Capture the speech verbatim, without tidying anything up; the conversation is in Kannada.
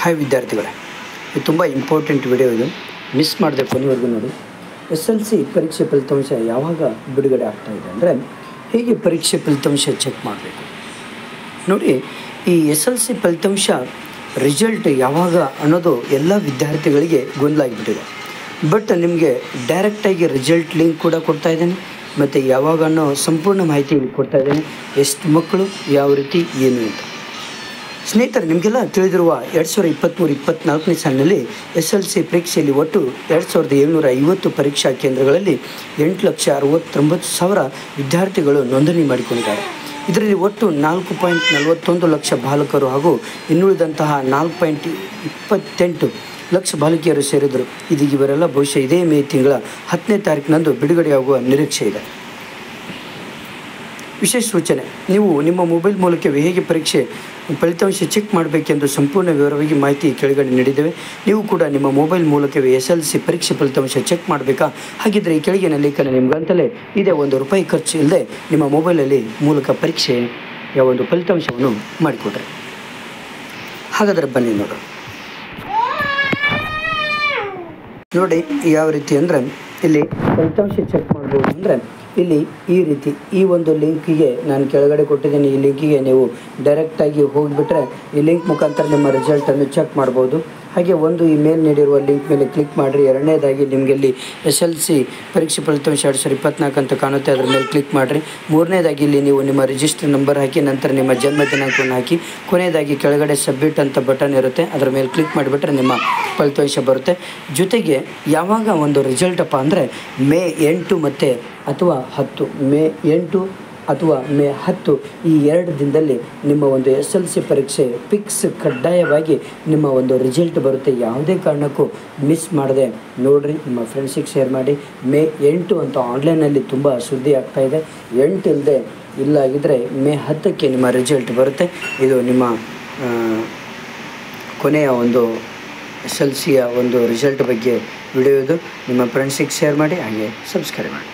ಹಾಯ್ ವಿದ್ಯಾರ್ಥಿಗಳೇ, ಇದು ತುಂಬ ಇಂಪಾರ್ಟೆಂಟ್ ವಿಡಿಯೋ. ಇದು ಮಿಸ್ ಮಾಡದೆ ಕೊನೆವರೆಗೂ ನೋಡಿ. ಎಸ್ ಎಲ್ ಸಿ ಪರೀಕ್ಷೆ ಫಲಿತಾಂಶ ಯಾವಾಗ ಬಿಡುಗಡೆ ಆಗ್ತಾಯಿದೆ ಅಂದರೆ, ಹೇಗೆ ಪರೀಕ್ಷೆ ಫಲಿತಾಂಶ ಚೆಕ್ ಮಾಡಬೇಕು ನೋಡಿ. ಈ ಎಸ್ ಎಲ್ ಸಿ ಫಲಿತಾಂಶ ರಿಸಲ್ಟ್ ಯಾವಾಗ ಅನ್ನೋದು ಎಲ್ಲ ವಿದ್ಯಾರ್ಥಿಗಳಿಗೆ ಗೊಂದಲ ಆಗಿಬಿಟ್ಟಿದೆ. ಬಟ್ ನಿಮಗೆ ಡೈರೆಕ್ಟಾಗಿ ರಿಸಲ್ಟ್ ಲಿಂಕ್ ಕೂಡ ಕೊಡ್ತಾ ಇದ್ದೇನೆ, ಮತ್ತು ಯಾವಾಗ ಅನ್ನೋ ಸಂಪೂರ್ಣ ಮಾಹಿತಿ ಕೊಡ್ತಾ ಇದ್ದೇನೆ. ಎಷ್ಟು ಮಕ್ಕಳು, ಯಾವ ರೀತಿ, ಏನು ಅಂತ. ಸ್ನೇಹಿತರೆ, ನಿಮಗೆಲ್ಲ ತಿಳಿದಿರುವ ಎರಡು ಸಾವಿರದ ಇಪ್ಪತ್ತ್ಮೂರು ಇಪ್ಪತ್ತ್ನಾಲ್ಕನೇ ಸಾಲಿನಲ್ಲಿ ಎಸ್ ಎಲ್ ಸಿ ಪರೀಕ್ಷೆಯಲ್ಲಿ ಒಟ್ಟು ಎರಡು ಸಾವಿರದ ಏಳ್ನೂರ ಐವತ್ತು ಪರೀಕ್ಷಾ ಕೇಂದ್ರಗಳಲ್ಲಿ ಎಂಟು ಲಕ್ಷ ಅರವತ್ತೊಂಬತ್ತು ಸಾವಿರ ವಿದ್ಯಾರ್ಥಿಗಳು ನೋಂದಣಿ ಮಾಡಿಕೊಂಡಿದ್ದಾರೆ. ಇದರಲ್ಲಿ ಒಟ್ಟು ನಾಲ್ಕು ಪಾಯಿಂಟ್ ನಲವತ್ತೊಂದು ಲಕ್ಷ ಬಾಲಕರು ಹಾಗೂ ಇನ್ನುಳಿದಂತಹ ನಾಲ್ಕು ಪಾಯಿಂಟ್ ಇಪ್ಪತ್ತೆಂಟು ಲಕ್ಷ ಬಾಲಕಿಯರು ಸೇರಿದರು. ಇದೀಗ ಇವರೆಲ್ಲ ಬಹುಶಃ ಇದೇ ಮೇ ತಿಂಗಳ ಹತ್ತನೇ ತಾರೀಕಿನಂದು ಬಿಡುಗಡೆಯಾಗುವ ನಿರೀಕ್ಷೆ ಇದೆ. ವಿಶೇಷ ಸೂಚನೆ: ನೀವು ನಿಮ್ಮ ಮೊಬೈಲ್ ಮೂಲಕವೇ ಹೇಗೆ ಪರೀಕ್ಷೆ ಫಲಿತಾಂಶ ಚೆಕ್ ಮಾಡಬೇಕೆಂದು ಸಂಪೂರ್ಣ ವಿವರವಾಗಿ ಮಾಹಿತಿ ಕೆಳಗಡೆ ನೀಡಿದ್ದೇವೆ. ನೀವು ಕೂಡ ನಿಮ್ಮ ಮೊಬೈಲ್ ಮೂಲಕವೇ ಎಸ್ ಎಲ್ ಸಿ ಪರೀಕ್ಷೆ ಫಲಿತಾಂಶ ಚೆಕ್ ಮಾಡಬೇಕಾ? ಹಾಗಿದ್ದರೆ ಈ ಕೆಳಗಿನ ಲೇಖನ ನಿಮಗಂತಲೇ ಇದೇ, ಒಂದು ರೂಪಾಯಿ ಖರ್ಚು ಇಲ್ಲದೆ ನಿಮ್ಮ ಮೊಬೈಲಲ್ಲಿ ಮೂಲಕ ಪರೀಕ್ಷೆಯ ಒಂದು ಫಲಿತಾಂಶವನ್ನು ಮಾಡಿಕೊಡ್ರಿ. ಹಾಗಾದರೆ ಬನ್ನಿ ನೋಡೋಣ. ನೋಡಿ ಯಾವ ರೀತಿ ಅಂದರೆ, ಇಲ್ಲಿ ಫಲಿತಾಂಶ ಚೆಕ್ ಮಾಡ್ಬೋದು ಅಂದರೆ ಇಲ್ಲಿ ಈ ರೀತಿ ಈ ಒಂದು ಲಿಂಕಿಗೆ ನಾನು ಕೆಳಗಡೆ ಕೊಟ್ಟಿದ್ದೀನಿ. ಈ ಲಿಂಕಿಗೆ ನೀವು ಡೈರೆಕ್ಟಾಗಿ ಹೋಗಿಬಿಟ್ರೆ ಈ ಲಿಂಕ್ ಮುಖಾಂತರ ನಿಮ್ಮ ರಿಸಲ್ಟನ್ನು ಚೆಕ್ ಮಾಡ್ಬೋದು. ಹಾಗೆ ಒಂದು ಈ ಮೇಲ್ ನೀಡಿರುವ ಲಿಂಕ್ ಮೇಲೆ ಕ್ಲಿಕ್ ಮಾಡಿರಿ. ಎರಡನೇದಾಗಿ ನಿಮಗೆ ಇಲ್ಲಿ ಎಸ್ ಎಲ್ ಸಿ ಪರೀಕ್ಷೆ ಫಲಿತಾಂಶ ಎರಡು ಸಾವಿರದ ಇಪ್ಪತ್ತ್ನಾಲ್ಕು ಅಂತ ಕಾಣುತ್ತೆ, ಅದ್ರ ಮೇಲೆ ಕ್ಲಿಕ್ ಮಾಡಿರಿ. ಮೂರನೇದಾಗಿ ಇಲ್ಲಿ ನೀವು ನಿಮ್ಮ ರಿಜಿಸ್ಟರ್ ನಂಬರ್ ಹಾಕಿ, ನಂತರ ನಿಮ್ಮ ಜನ್ಮ ದಿನಾಂಕವನ್ನು ಹಾಕಿ, ಕೊನೆಯದಾಗಿ ಕೆಳಗಡೆ ಸಬ್ಮಿಟ್ ಅಂತ ಬಟನ್ ಇರುತ್ತೆ, ಅದರ ಮೇಲೆ ಕ್ಲಿಕ್ ಮಾಡಿಬಿಟ್ರೆ ನಿಮ್ಮ ಫಲಿತಾಂಶ ಬರುತ್ತೆ. ಜೊತೆಗೆ ಯಾವಾಗ ಒಂದು ರಿಸಲ್ಟಪ್ಪ ಅಂದರೆ ಮೇ ಎಂಟು ಮತ್ತು ಅಥವಾ ಹತ್ತು ಮೇ ಎಂಟು ಅಥವಾ ಮೇ ಹತ್ತು ಈ ಎರಡು ದಿನದಲ್ಲಿ ನಿಮ್ಮ ಒಂದು ಎಸ್ ಎಲ್ ಸಿ ಪರೀಕ್ಷೆ ಫಿಕ್ಸ್ ಕಡ್ಡಾಯವಾಗಿ ನಿಮ್ಮ ಒಂದು ರಿಸಲ್ಟ್ ಬರುತ್ತೆ. ಯಾವುದೇ ಕಾರಣಕ್ಕೂ ಮಿಸ್ ಮಾಡದೆ ನೋಡಿರಿ, ನಿಮ್ಮ ಫ್ರೆಂಡ್ಸಿಗೆ ಶೇರ್ ಮಾಡಿ. ಮೇ ಎಂಟು ಅಂತ ಆನ್ಲೈನಲ್ಲಿ ತುಂಬ ಸುದ್ದಿ ಆಗ್ತಾಯಿದೆ. ಎಂಟು ಇಲ್ಲದೆ ಇಲ್ಲ ಆಗಿದ್ದರೆ ಮೇ ಹತ್ತಕ್ಕೆ ನಿಮ್ಮ ರಿಸಲ್ಟ್ ಬರುತ್ತೆ. ಇದು ನಿಮ್ಮ ಕೊನೆಯ ಒಂದು ಎಸ್ ಎಲ್ ಸಿಯ ಒಂದು ರಿಸಲ್ಟ್ ಬಗ್ಗೆ ವಿಡಿಯೋ. ಇದು ನಿಮ್ಮ ಫ್ರೆಂಡ್ಸಿಗೆ ಶೇರ್ ಮಾಡಿ, ಹಾಗೆ ಸಬ್ಸ್ಕ್ರೈಬ್ ಮಾಡಿ.